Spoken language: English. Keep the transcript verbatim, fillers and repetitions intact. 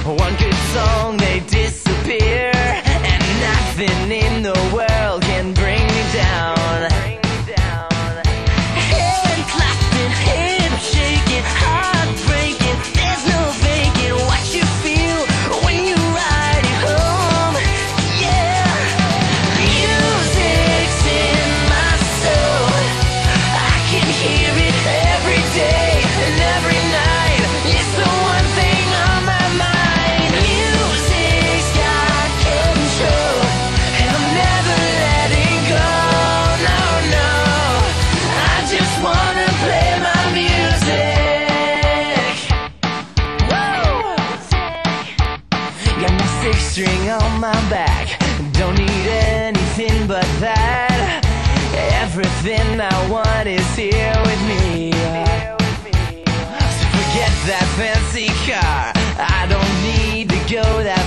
One good song, they disappear, and nothing in the world can bring me down. Hand clapping, hip shaking, heart breaking, there's no faking what you feel when you ride it home. Yeah, music's in my soul, I can hear it every day and every night. It's the one thing on my mind. Music's got control, and I'm never letting go. No, no, I just wanna play my music. Woo! Got my six string on my back, don't need anything but that. Everything I want is here with me. So forget that fancy car, I don't need to go that